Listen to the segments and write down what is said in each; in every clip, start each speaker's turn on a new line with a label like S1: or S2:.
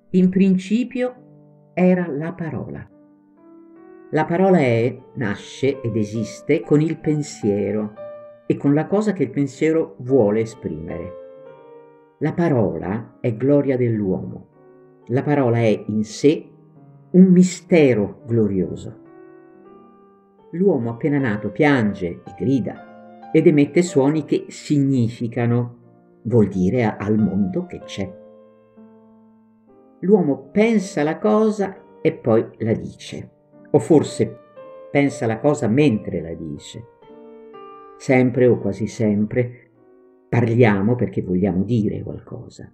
S1: In principio era la parola. La parola nasce ed esiste con il pensiero e con la cosa che il pensiero vuole esprimere. La parola è gloria dell'uomo. La parola è in sé un mistero glorioso. L'uomo appena nato piange e grida ed emette suoni che significano, vuol dire al mondo che c'è. L'uomo pensa la cosa e poi la dice, o forse pensa la cosa mentre la dice. Sempre o quasi sempre parliamo perché vogliamo dire qualcosa.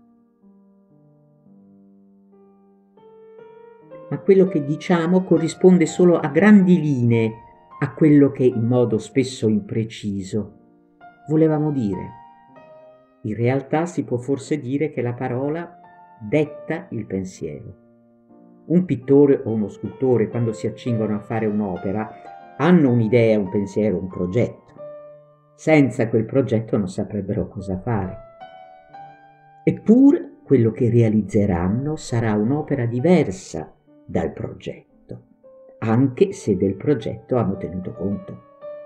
S1: Ma quello che diciamo corrisponde solo a grandi linee a quello che in modo spesso impreciso volevamo dire. In realtà si può forse dire che la parola detta il pensiero. Un pittore o uno scultore, quando si accingono a fare un'opera, hanno un'idea, un pensiero, un progetto. Senza quel progetto non saprebbero cosa fare. Eppure quello che realizzeranno sarà un'opera diversa dal progetto, anche se del progetto hanno tenuto conto.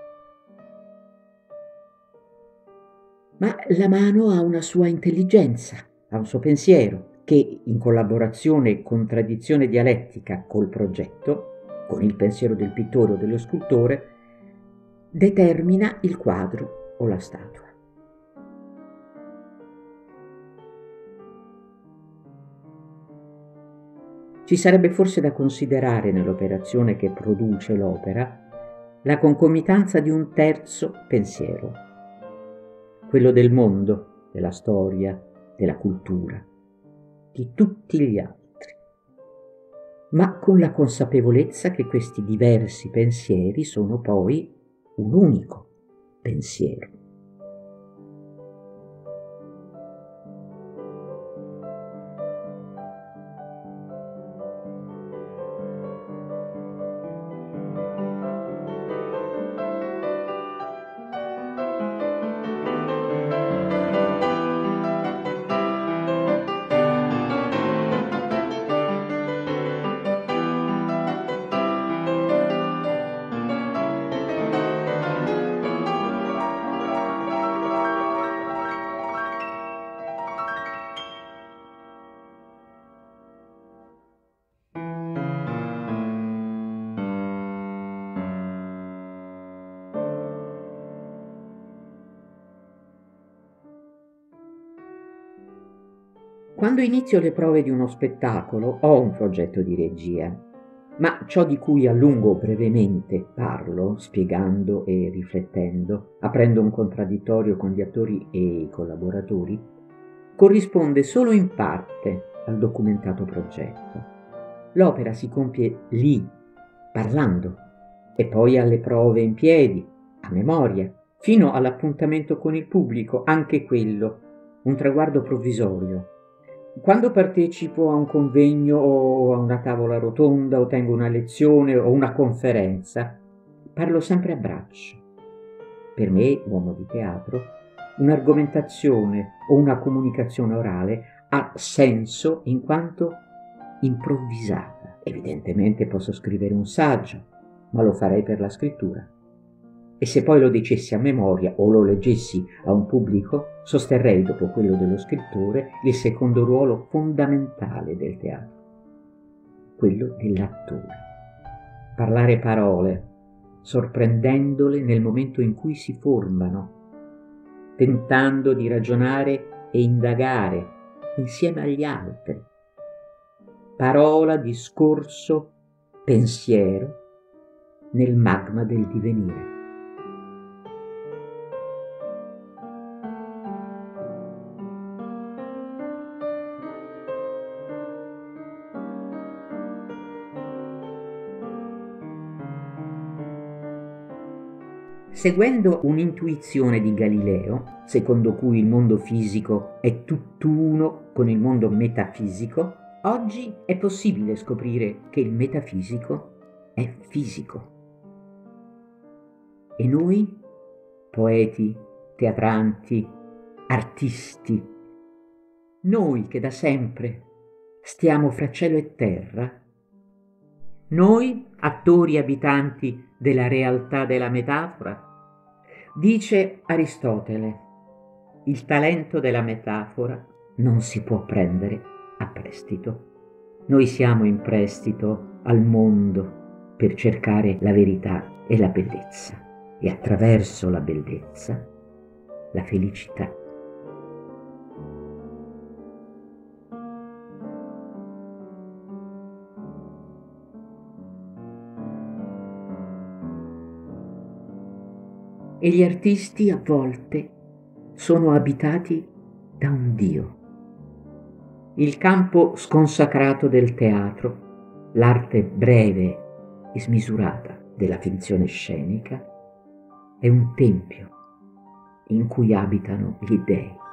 S1: Ma la mano ha una sua intelligenza, ha un suo pensiero, che in collaborazione e contraddizione dialettica col progetto, con il pensiero del pittore o dello scultore, determina il quadro o la statua. Ci sarebbe forse da considerare nell'operazione che produce l'opera la concomitanza di un terzo pensiero, quello del mondo, della storia, della cultura, di tutti gli altri, ma con la consapevolezza che questi diversi pensieri sono poi un unico pensiero. Quando inizio le prove di uno spettacolo ho un progetto di regia, ma ciò di cui a lungo o brevemente parlo, spiegando e riflettendo, aprendo un contraddittorio con gli attori e i collaboratori, corrisponde solo in parte al documentato progetto. L'opera si compie lì, parlando, e poi alle prove in piedi, a memoria, fino all'appuntamento con il pubblico, anche quello, un traguardo provvisorio. Quando partecipo a un convegno o a una tavola rotonda o tengo una lezione o una conferenza, parlo sempre a braccio. Per me, uomo di teatro, un'argomentazione o una comunicazione orale ha senso in quanto improvvisata. Evidentemente posso scrivere un saggio, ma lo farei per la scrittura. E se poi lo dicessi a memoria o lo leggessi a un pubblico, sosterrei dopo quello dello scrittore il secondo ruolo fondamentale del teatro, quello dell'attore. Parlare parole, sorprendendole nel momento in cui si formano, tentando di ragionare e indagare insieme agli altri. Parola, discorso, pensiero nel magma del divenire. Seguendo un'intuizione di Galileo, secondo cui il mondo fisico è tutt'uno con il mondo metafisico, oggi è possibile scoprire che il metafisico è fisico. E noi, poeti, teatranti, artisti, noi che da sempre Stiamo fra cielo e terra? Noi, attori abitanti della realtà della metafora? Dice Aristotele, il talento della metafora non si può prendere a prestito. Noi siamo in prestito al mondo per cercare la verità e la bellezza, e attraverso la bellezza la felicità. E gli artisti a volte sono abitati da un Dio. Il campo sconsacrato del teatro, l'arte breve e smisurata della finzione scenica, è un tempio in cui abitano gli dèi.